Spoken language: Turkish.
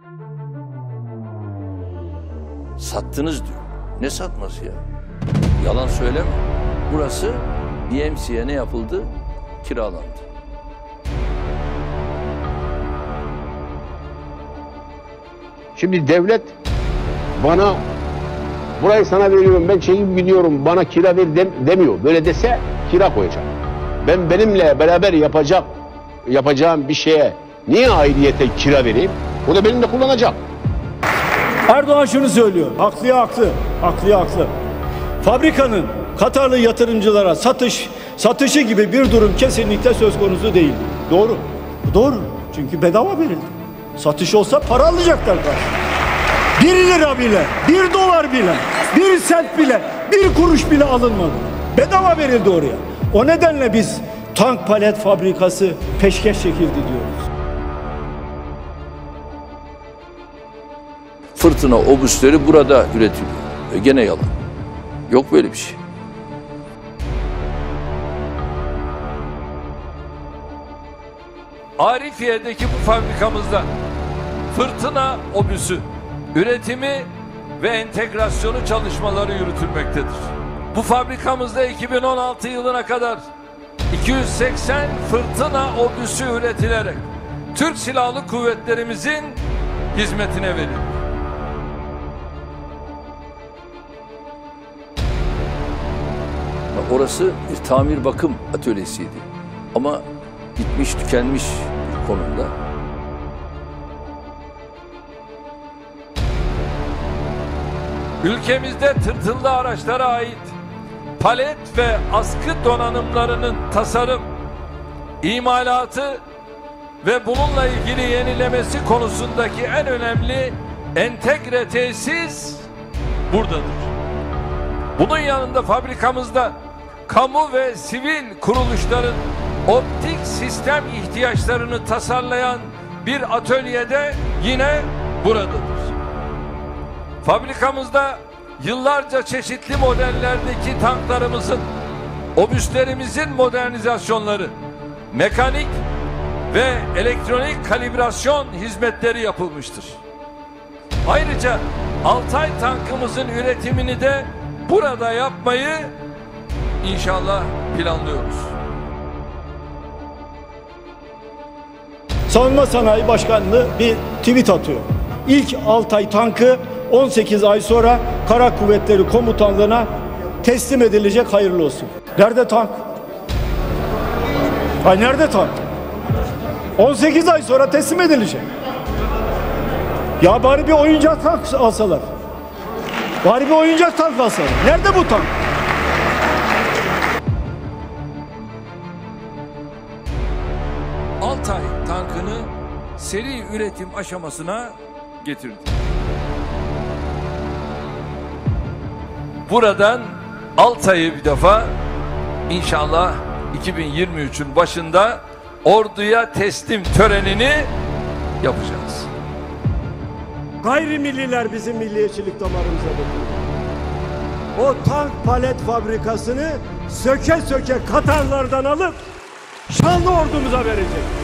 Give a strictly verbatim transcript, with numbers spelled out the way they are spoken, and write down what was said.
Sattınız diyor. Ne satması ya? Yalan söyleme. Burası B M C'ye ne yapıldı? Kiralandı. Şimdi devlet bana burayı sana veriyorum, ben çekip gidiyorum, bana kira ver dem demiyor. Böyle dese kira koyacak. Ben benimle beraber yapacak yapacağım bir şeye niye aidiyete kira vereyim? O da benimle kullanacak. Erdoğan şunu söylüyor. Haklıya haklı. Haklıya haklı. Fabrikanın Katarlı yatırımcılara satış satışı gibi bir durum kesinlikle söz konusu değil. Doğru. Bu doğru. Çünkü bedava verildi. Satış olsa para alacaklar karşı. Bir lira bile, bir dolar bile, bir sent bile, bir kuruş bile alınmadı. Bedava verildi oraya. O nedenle biz tank palet fabrikası peşkeş çekildi diyoruz. Fırtına obüsleri burada üretiliyor. E gene yalan. Yok böyle bir şey. Arifiye'deki bu fabrikamızda fırtına obüsü üretimi ve entegrasyonu çalışmaları yürütülmektedir. Bu fabrikamızda iki bin on altı yılına kadar iki yüz seksen fırtına obüsü üretilerek Türk Silahlı Kuvvetlerimizin hizmetine verildi. Orası bir tamir bakım atölyesiydi. Ama bitmiş tükenmiş bir konumda. Ülkemizde tırtıllı araçlara ait palet ve askı donanımlarının tasarım, imalatı ve bununla ilgili yenilemesi konusundaki en önemli entegre tesis buradadır. Bunun yanında fabrikamızda kamu ve sivil kuruluşların optik sistem ihtiyaçlarını tasarlayan bir atölyede yine buradadır. Fabrikamızda yıllarca çeşitli modellerdeki tanklarımızın, obüslerimizin modernizasyonları, mekanik ve elektronik kalibrasyon hizmetleri yapılmıştır. Ayrıca Altay tankımızın üretimini de burada yapmayı inşallah planlıyoruz. Savunma Sanayi Başkanlığı bir tweet atıyor. İlk Altay tankı on sekiz ay sonra Kara Kuvvetleri Komutanlığı'na teslim edilecek, hayırlı olsun. Nerede tank? Ay nerede tank? on sekiz ay sonra teslim edilecek. Ya bari bir oyuncak tank alsalar. Bari bir oyuncak tank alsalar. Nerede bu tank? Altay tankını seri üretim aşamasına getirdi. Buradan Altay'ı bir defa inşallah iki bin yirmi üçün başında orduya teslim törenini yapacağız. Gayrimilliler bizim milliyetçilik damarımıza dokunuyor. O tank palet fabrikasını söke söke Katarlardan alıp Şanlı ordumuza verecek.